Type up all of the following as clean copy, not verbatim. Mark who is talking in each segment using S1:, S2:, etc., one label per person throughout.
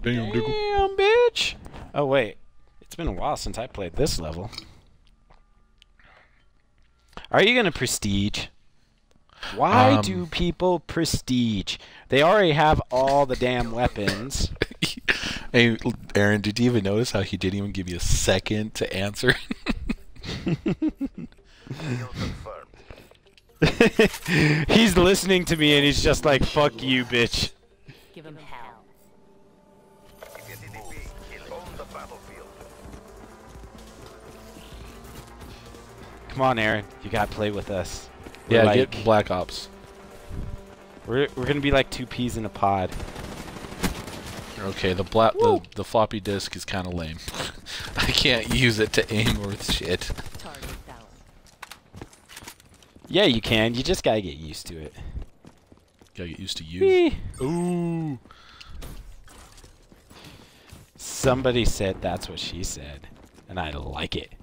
S1: Damn,
S2: bitch. Oh, wait. It's been a while since I played this level. Are you going to prestige? Why do people prestige? They already have all the damn weapons.
S1: Hey, Aaron, did you even notice how he didn't even give you a second to answer?
S2: He's listening to me and he's just like, fuck you, bitch.
S3: Give him hell.
S2: Come on, Aaron. You gotta play with us.
S1: Yeah,
S2: like,
S1: get Black Ops.
S2: We're gonna be like two peas in a pod.
S1: Okay, the floppy disk is kind of lame. I can't use it to aim worth shit.
S2: Yeah, you can. You just gotta get used to it.
S1: Gotta get used to you. Ooh.
S2: Somebody said that's what she said, and I like it.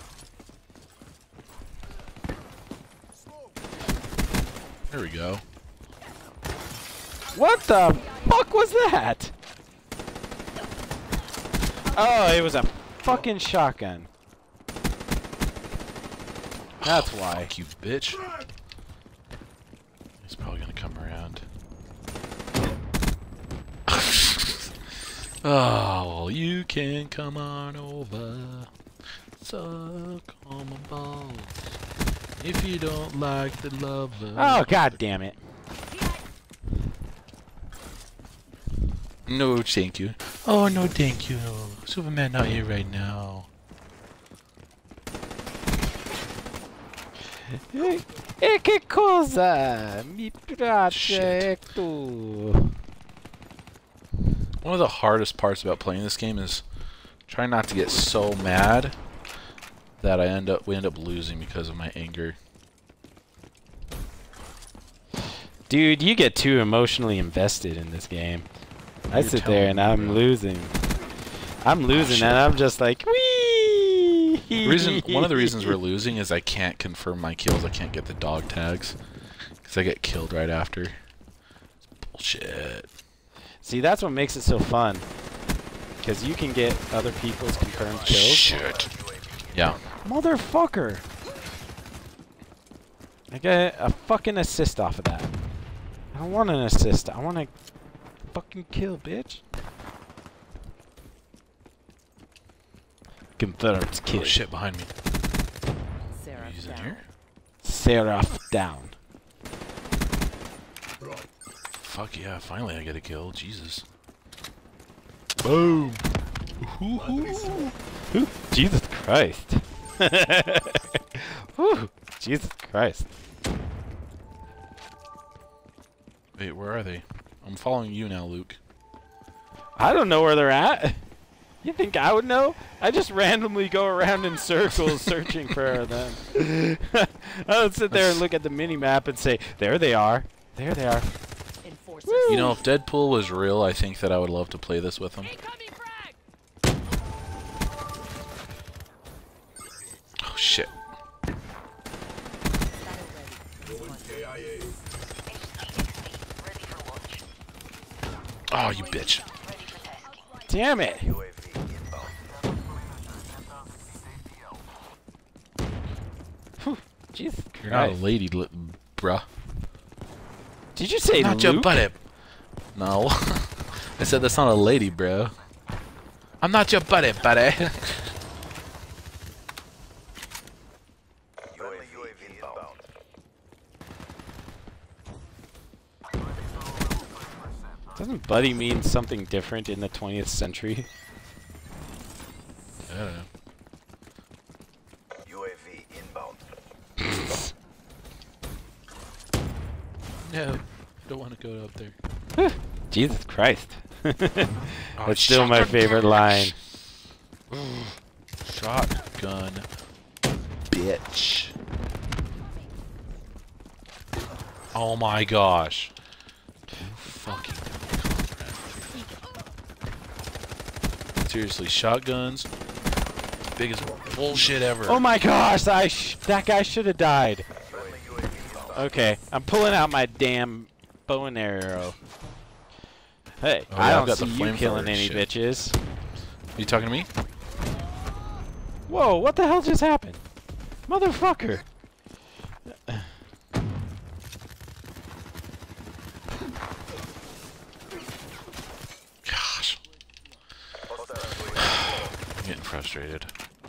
S1: There we go.
S2: What the fuck was that? Oh, it was a fucking shotgun. That's why.
S1: Fuck you, bitch. He's probably gonna come around. Oh, well, you can come on over. Suck on my balls. If you don't like the lover.
S2: Oh, god damn it.
S1: No, thank you. Oh, no, thank you. Superman not here right now.
S2: E che cosa mi piace tu?
S1: One of the hardest parts about playing this game is trying not to get so mad that we end up losing because of my anger.
S2: Dude, you get too emotionally invested in this game. I sit there and I'm losing. I'm losing and I'm just like, wee.
S1: One of the reasons we're losing is I can't confirm my kills. I can't get the dog tags because I get killed right after. It's bullshit.
S2: See, that's what makes it so fun. Because you can get other people's confirmed kills.
S1: Shit. Yeah.
S2: Motherfucker. I get a fucking assist off of that. I don't want an assist. I want a fucking kill, bitch. Confirmed kill.
S1: Oh shit, behind me.
S3: Seraph
S1: He's in
S3: down.
S1: here?
S2: Seraph down.
S1: Fuck yeah, finally I get a kill. Jesus. Boom!
S2: Ooh, Jesus Christ. Ooh, Jesus Christ.
S1: Wait, where are they? I'm following you now, Luke.
S2: I don't know where they're at. You think I would know? I just randomly go around in circles searching for them. I would sit there and look at the mini-map and say, there they are. There they are.
S1: You know, if Deadpool was real, I think that I would love to play this with him. Oh shit. Oh, you bitch.
S2: Damn it. Whew, Jesus Christ.
S1: You're not a lady, bruh.
S2: Did you say
S1: Not
S2: Luke?
S1: your buddy. No. I said that's not a lady, bro. I'm not your buddy, buddy.
S2: Doesn't buddy mean something different in the 20th century?
S1: I don't know.
S4: UAV inbound.
S1: No, don't want to go up there.
S2: Jesus Christ.
S1: Oh,
S2: That's still my favorite line.
S1: Shotgun, bitch. Oh my gosh. Fucking seriously, shotguns, biggest bullshit ever.
S2: Oh my gosh, that guy should have died. Okay, I'm pulling out my damn bow and arrow. Hey,
S1: Oh,
S2: I
S1: yeah, I've
S2: don't
S1: got the
S2: see you killing
S1: flamethrower
S2: any
S1: shit.
S2: bitches.
S1: You talking to me?
S2: Whoa, what the hell just happened? Motherfucker.
S1: Gosh. I'm getting frustrated.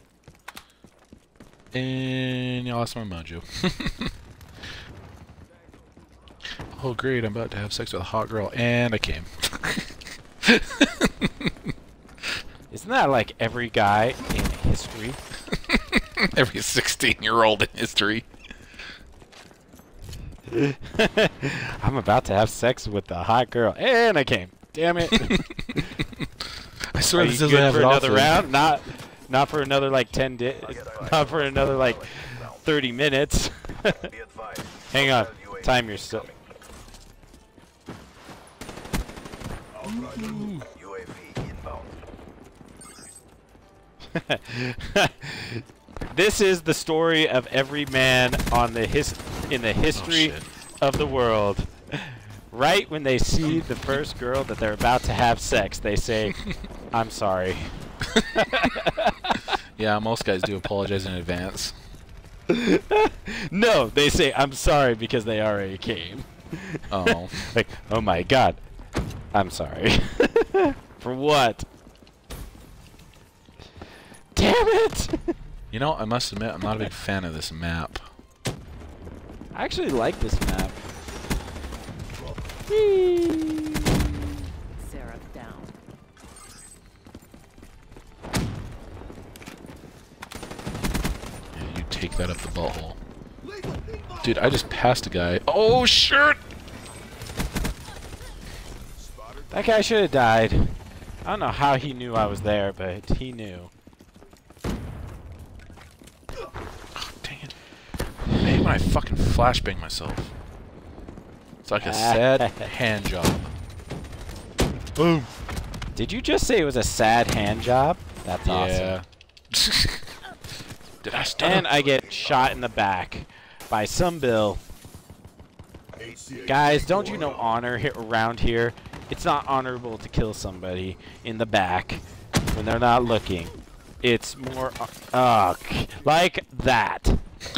S1: And you lost my mojo. Oh great, I'm about to have sex with a hot girl, and I came.
S2: Isn't that like every guy in history?
S1: Every 16-year-old in history.
S2: I'm about to have sex with a hot girl, and I came. Damn it.
S1: I swear
S2: Are
S1: this
S2: you
S1: doesn't
S2: good
S1: have
S2: for
S1: it
S2: another
S1: often.
S2: round? Not for another like 10 not for another like 30 minutes. Hang on. Time yourself. This is the story of every man on the in the history of the world. Right when they see the first girl that they're about to have sex, they say, "I'm sorry."
S1: Yeah, most guys do apologize in advance.
S2: No, they say, "I'm sorry," because they already came.
S1: Oh.
S2: Like, oh my god, I'm sorry. For what? Damn it!
S1: You know, I must admit, I'm not a big fan of this map.
S2: I actually like this map. Whee!
S3: Sarah down.
S1: Yeah, you take that up the butthole. Dude, I just passed a guy. Oh, shit!
S2: That guy should have died. I don't know how he knew I was there, but he knew.
S1: Dang it. I hate when I fucking flashbang myself. It's like a sad hand job. Boom.
S2: Did you just say it was a sad hand job? That's awesome.
S1: Yeah. Did I stun
S2: And
S1: him?
S2: I get shot in the back by some Bill. Guys, don't you know honor around here? It's not honorable to kill somebody in the back when they're not looking. It's more like that.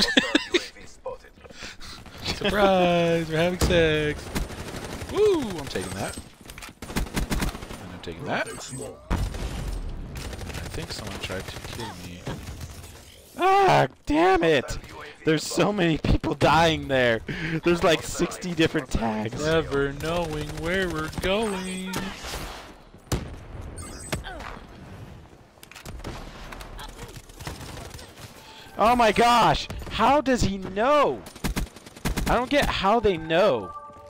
S1: Surprise! We're having sex. Woo! I'm taking that. And I'm taking that. I think someone tried to kill me.
S2: Ah, damn it! There's so many people dying there. There's like 60 different tags.
S1: Never knowing where we're going.
S2: Oh my gosh! How does he know? I don't get how they know.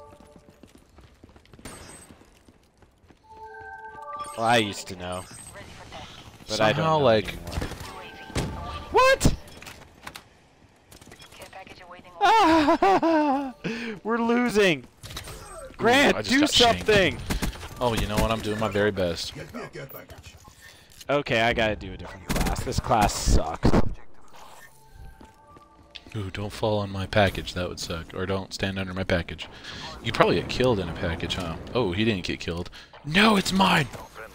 S2: Well, I used to know. But I don't
S1: Somehow,
S2: know
S1: like-
S2: anymore. What? Ah, we're losing. Grant,
S1: I just
S2: do
S1: got shanked.
S2: something.
S1: Oh, you know what? I'm doing my very best.
S2: Okay, I gotta do a different class. This class sucks.
S1: Ooh, don't fall on my package. That would suck. Or don't stand under my package. You'd probably get killed in a package, huh? Oh, he didn't get killed. No, it's mine!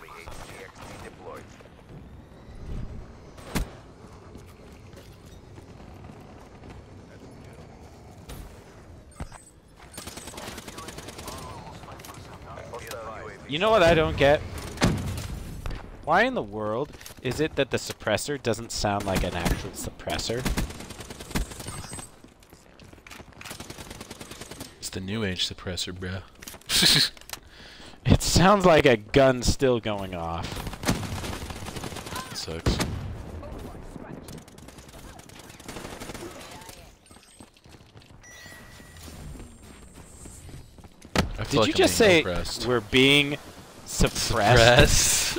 S2: You know what I don't get? Why in the world is it that the suppressor doesn't sound like an actual suppressor?
S1: It's the new age suppressor, bruh.
S2: It sounds like a gun still going off.
S1: That sucks. I feel
S2: Did
S1: like
S2: you
S1: I'm
S2: just
S1: being
S2: say
S1: oppressed.
S2: we're being suppressed?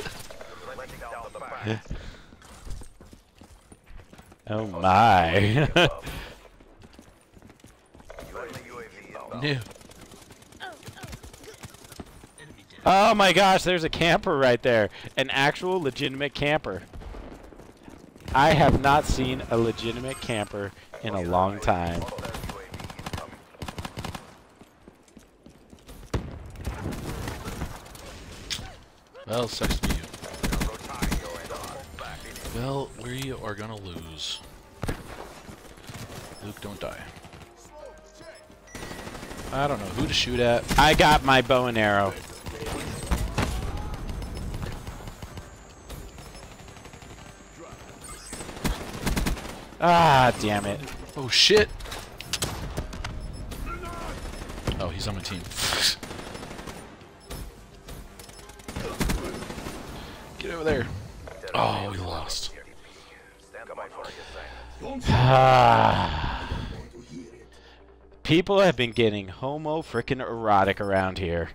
S2: Oh my.
S1: New.
S2: Oh my gosh, there's a camper right there. An actual legitimate camper. I have not seen a legitimate camper in a long time.
S1: Well, sucks to be you. Well, we are gonna lose. Luke, don't die. I don't know who to shoot at.
S2: I got my bow and arrow. Ah, damn it.
S1: Oh shit! Oh, he's on my team. Get over there. Oh, we lost.
S2: People have been getting homo frickin' erotic around here.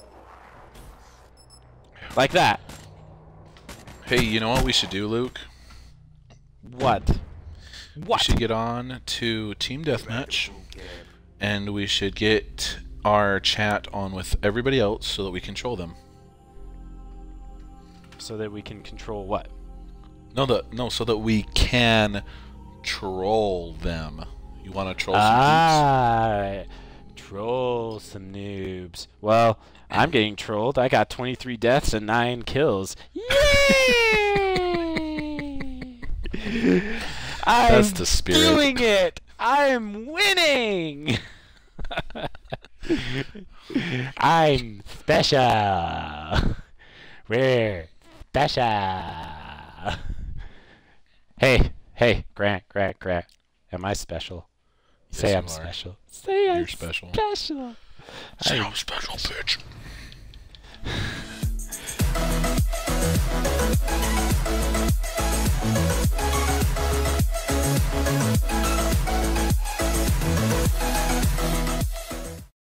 S2: Like that.
S1: Hey, you know what we should do, Luke?
S2: What?
S1: We should get on to Team Deathmatch, and we should get our chat on with everybody else so that we control them.
S2: So that we can control what?
S1: No, so that we can troll them. You want to troll some noobs?
S2: Troll some noobs. Well, I'm getting trolled. I got 23 deaths and 9 kills. Yay!
S1: That's the spirit.
S2: I'm doing it! I'm winning! I'm special! We're special! Hey, Grant. Am I special? Say I'm special. Say I'm special.
S1: Say I'm special, bitch.